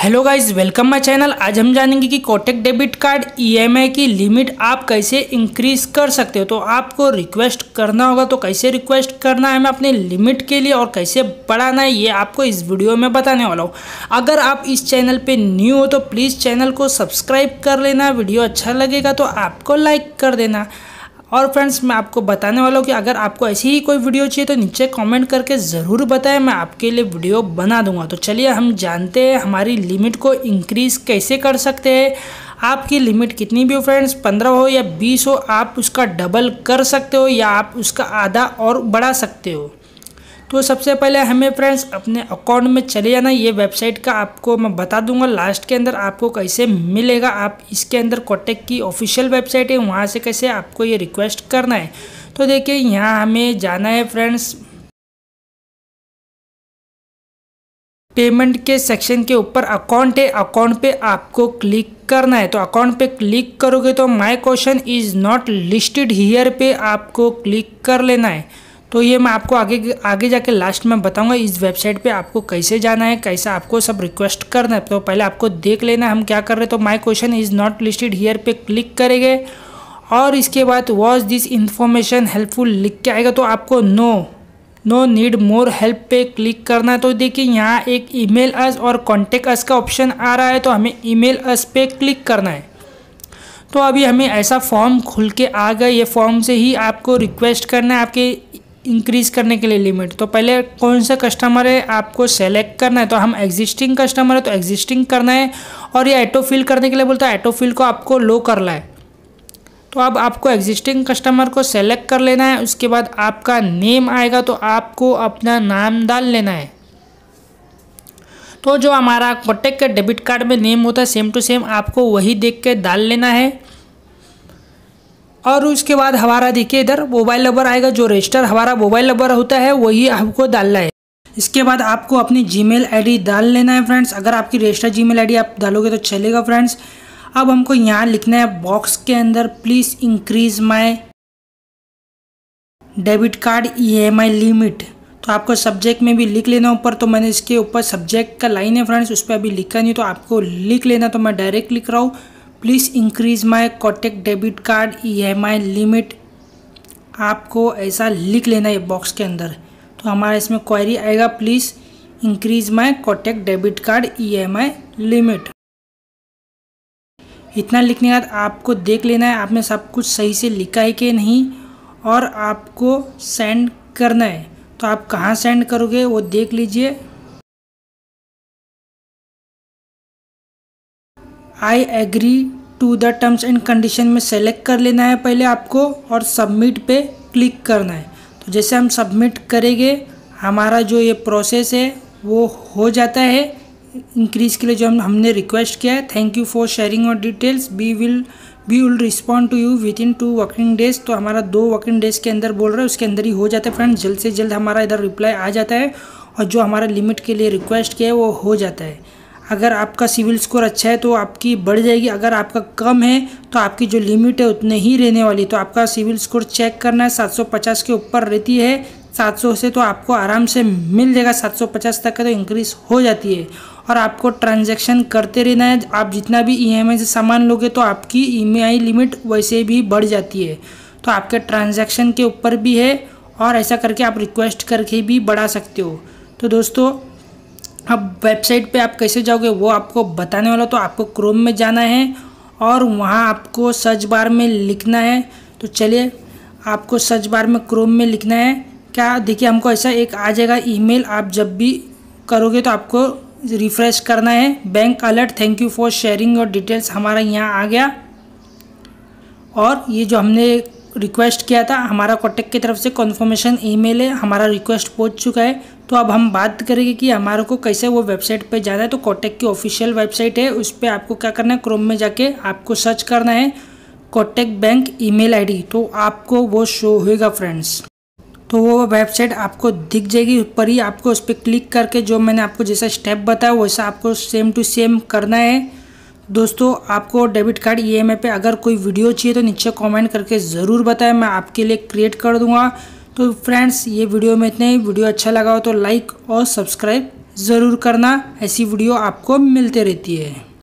Hello guys, welcome my channel. आज हम जानेंगे कि कोटक डेबिट कार्ड ईएमआई की लिमिट आप कैसे इंक्रीज कर सकते हो। तो आपको रिक्वेस्ट करना होगा, तो कैसे रिक्वेस्ट करना है हमें अपने लिमिट के लिए और कैसे बढ़ाना है, ये आपको इस वीडियो में बताने वाला हूँ। अगर आप इस चैनल पे न्यू हो तो प्लीज़ चैनल को सब्सक्राइब कर लेना। वीडियो अच्छा लगेगा तो आपको लाइक कर देना। और फ्रेंड्स, मैं आपको बताने वाला हूँ कि अगर आपको ऐसी ही कोई वीडियो चाहिए तो नीचे कमेंट करके ज़रूर बताएं, मैं आपके लिए वीडियो बना दूंगा। तो चलिए हम जानते हैं हमारी लिमिट को इंक्रीज़ कैसे कर सकते हैं। आपकी लिमिट कितनी भी हो फ्रेंड्स, 15 हो या 20 हो, आप उसका डबल कर सकते हो या आप उसका आधा और बढ़ा सकते हो। तो सबसे पहले हमें फ्रेंड्स अपने अकाउंट में चले जाना। ये वेबसाइट का आपको मैं बता दूंगा लास्ट के अंदर आपको कैसे मिलेगा। आप इसके अंदर कोटक की ऑफिशियल वेबसाइट है, वहाँ से कैसे आपको ये रिक्वेस्ट करना है। तो देखिए यहाँ हमें जाना है फ्रेंड्स, पेमेंट के सेक्शन के ऊपर अकाउंट है, अकाउंट पे आपको क्लिक करना है। तो अकाउंट पे क्लिक करोगे तो my question is not listed here पे आपको क्लिक कर लेना है। तो ये मैं आपको आगे जाके लास्ट में बताऊंगा इस वेबसाइट पे आपको कैसे जाना है, कैसे आपको सब रिक्वेस्ट करना है। तो पहले आपको देख लेना है हम क्या कर रहे हैं। तो my question is not listed here पे क्लिक करेंगे और इसके बाद वॉज दिस इन्फॉर्मेशन हेल्पफुल लिख के आएगा, तो आपको नो नीड मोर हेल्प पे क्लिक करना है। तो देखिए यहाँ एक ईमेल अस और कॉन्टेक्ट अस का ऑप्शन आ रहा है, तो हमें ईमेल अस पे क्लिक करना है। तो अभी हमें ऐसा फॉर्म खुल के आ गया। ये फॉर्म से ही आपको रिक्वेस्ट करना है आपके इंक्रीज़ करने के लिए लिमिट। तो पहले कौन सा कस्टमर है आपको सेलेक्ट करना है। तो हम एग्जिस्टिंग कस्टमर है तो एग्जिस्टिंग करना है, और ये ऑटो फिल करने के लिए बोलता है ऑटो फिल को आपको लो करना है। तो अब आपको एग्जिस्टिंग कस्टमर को सेलेक्ट कर लेना है। उसके बाद आपका नेम आएगा, तो आपको अपना नाम डाल लेना है। तो जो हमारा कोटक के डेबिट कार्ड में नेम होता है सेम टू सेम आपको वही देख के डाल लेना है। और उसके बाद हमारा देखिए इधर मोबाइल नंबर आएगा, जो रजिस्टर हमारा मोबाइल नंबर होता है वही आपको डालना है। इसके बाद आपको अपनी जीमेल आईडी डाल लेना है फ्रेंड्स। अगर आपकी रजिस्टर जीमेल आईडी आप डालोगे तो चलेगा फ्रेंड्स। अब हमको यहाँ लिखना है बॉक्स के अंदर please increase my debit card EMI limit. तो आपको सब्जेक्ट में भी लिख लेना ऊपर। तो मैंने इसके ऊपर सब्जेक्ट का लाइन है फ्रेंड्स, उस पर अभी लिखा नहीं, तो आपको लिख लेना। तो मैं डायरेक्ट लिख रहा हूँ please increase my Kotak debit card EMI limit. आपको ऐसा लिख लेना है बॉक्स के अंदर। तो हमारा इसमें क्वेरी आएगा please increase my Kotak debit card EMI limit. इतना लिखने के बाद आपको देख लेना है आपने सब कुछ सही से लिखा है कि नहीं, और आपको सेंड करना है। तो आप कहाँ सेंड करोगे वो देख लीजिए। I agree to the terms and condition में सेलेक्ट कर लेना है पहले आपको, और सबमिट पे क्लिक करना है। तो जैसे हम सबमिट करेंगे हमारा जो ये प्रोसेस है वो हो जाता है इंक्रीज़ के लिए जो हमने रिक्वेस्ट किया है। थैंक यू फॉर शेयरिंग और details, we will respond to you with in 2 working days. तो हमारा 2 वर्किंग डेज के अंदर बोल रहा है, उसके अंदर ही हो जाता है फ्रेंड्स। जल्द से जल्द हमारा इधर रिप्लाई आ जाता है और जो हमारा लिमिट के लिए रिक्वेस्ट किया है वो हो जाता है। अगर आपका सिविल स्कोर अच्छा है तो आपकी बढ़ जाएगी, अगर आपका कम है तो आपकी जो लिमिट है उतने ही रहने वाली। तो आपका सिविल स्कोर चेक करना है, 750 के ऊपर रहती है, 700 से तो आपको आराम से मिल जाएगा। 750 तक का तो इंक्रीज़ हो जाती है। और आपको ट्रांजैक्शन करते रहना है। आप जितना भी ईएमआई से सामान लोगे तो आपकी ईएमआई लिमिट वैसे भी बढ़ जाती है। तो आपके ट्रांजैक्शन के ऊपर भी है, और ऐसा करके आप रिक्वेस्ट करके भी बढ़ा सकते हो। तो दोस्तों, अब वेबसाइट पे आप कैसे जाओगे वो आपको बताने वाला। तो आपको क्रोम में जाना है और वहाँ आपको सर्च बार में लिखना है। तो चलिए आपको सर्च बार में क्रोम में लिखना है क्या, देखिए हमको ऐसा एक आ जाएगा ईमेल। आप जब भी करोगे तो आपको रिफ्रेश करना है। Bank alert, thank you for sharing और डिटेल्स हमारा यहाँ आ गया। और ये जो हमने रिक्वेस्ट किया था हमारा कोटक की तरफ से कन्फर्मेशन ईमेल है, हमारा रिक्वेस्ट पहुंच चुका है। तो अब हम बात करेंगे कि हमारे को कैसे वो वेबसाइट पे जाना है। तो कोटक की ऑफिशियल वेबसाइट है, उस पर आपको क्या करना है, क्रोम में जाके आपको सर्च करना है कोटक बैंक ईमेल आईडी। तो आपको वो शो होएगा फ्रेंड्स। तो वो वेबसाइट आपको दिख जाएगी ऊपर ही। आपको उस पर क्लिक करके जो मैंने आपको जैसा स्टेप बताया वैसा आपको सेम टू सेम करना है। दोस्तों, आपको डेबिट कार्ड ईएमआई पे अगर कोई वीडियो चाहिए तो नीचे कमेंट करके ज़रूर बताएं, मैं आपके लिए क्रिएट कर दूंगा। तो फ्रेंड्स, ये वीडियो में इतना ही। वीडियो अच्छा लगा हो तो लाइक और सब्सक्राइब ज़रूर करना, ऐसी वीडियो आपको मिलते रहती है।